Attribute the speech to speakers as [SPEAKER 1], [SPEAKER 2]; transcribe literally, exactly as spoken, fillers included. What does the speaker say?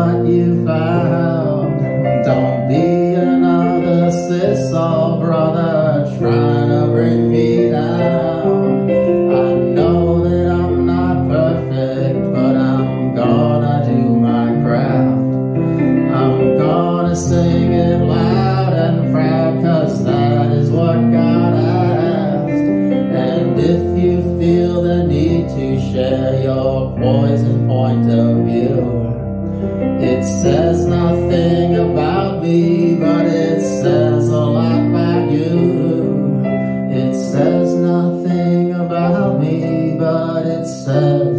[SPEAKER 1] what you found. Don't be another sis or brother trying to bring me down. I know that I'm not perfect, but I'm gonna do my craft. I'm gonna sing it loud and proud, 'cause that is what God asked. And if you feel the need to share your poison point of view, it says nothing about me, but it says a lot about you. It says nothing about me, but it says